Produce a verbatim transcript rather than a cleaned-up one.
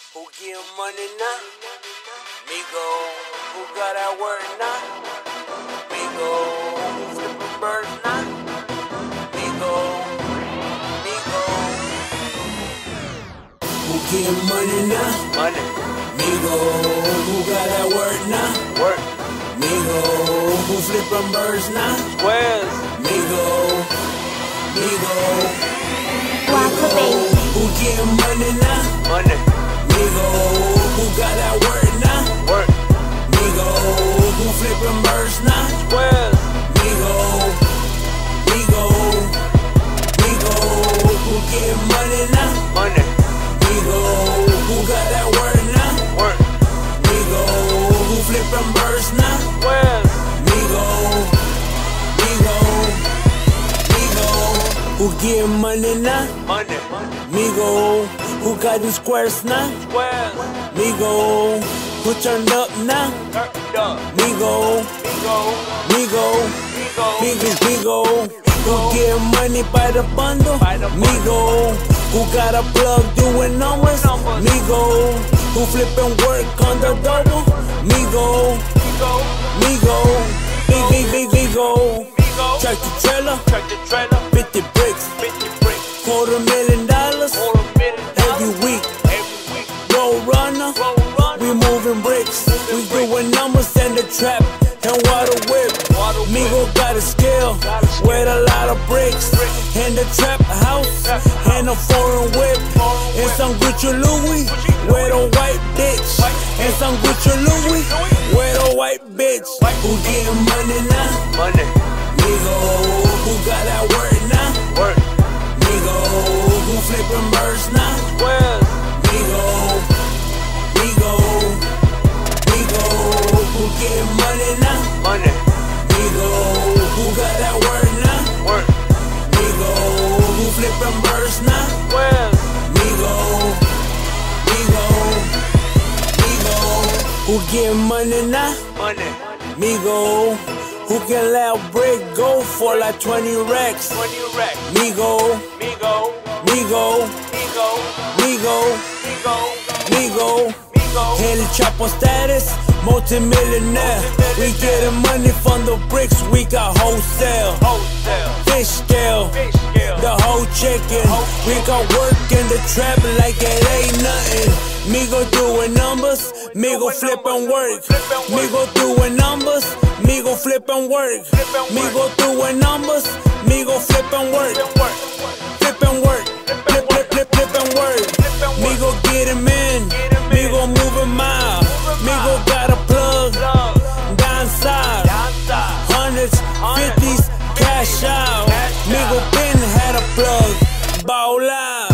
Who getting money now? Migo. Who got that work now? Migo. Who flipping birds now? Migo. Migo. Who getting money now? Money. Migo. Who got that work now? Work. Migo. Who flipping birds now? Squares. Migo. Migo. Waka baby. Who getting money now? Money. Migo, who got that work now? Work. Migo, who flipping birds now? Squares. Migo, Migo, Migo, who getting money now? Money. Migo, who got that work now? Work. Migo, who flipping birds now? Squares. Migo, Migo, Migo, who getting money now? Money. Migo, who got them squares now? Squares. Migo, who turned up now? Turned up. Migo, Migo, Migo, Migo, Migo, who getting money by the bundle? By the Migo, who got a plug doing numbers? numbers. Migo, who flipping work on the double? Migo, Migo, Migo, big, big, big, Migo, tractor trailer, tractor trailer, fifty bricks, fifty bricks, quarter million dollars. Every week, every week, roll runner, roll runner. We moving bricks, we doing numbers in the trap and water whip. Migo got a scale with a lot of bricks, in the trap house and a foreign whip, and some Gucci Louis with a white bitch, and some Gucci Louis with a white bitch. Who getting money now? Money. Migo, who got that work now? Work. Migo, who flipping birds now? Squares. Migo, Migo, Migo, who getting money now? Money. Migo, who got that work now? Work. Migo, who flipping birds now? Squares. Migo, Migo, Migo, who getting money now? Money. Migo, who can let a brick go for like twenty racks? twenty racks. Migo, Migo, Migo, Migo, Migo, Migo, Migo, Heli Chapo status, multi-millionaire. We getting money from the bricks, we got wholesale. Fish scale, the whole chicken. We got work in the trap like it ain't nothing. Migo doing numbers, Migo flipping work. Migo doing numbers, Migo flipping work. Migo doing numbers, Migo flipping work. Flipping work, flip, flip, flip, flipping work. Migo get him in, Migo moving miles. Migo got a plug, downside. Hundreds, fifties, cash out. Migo been had a plug, ball out.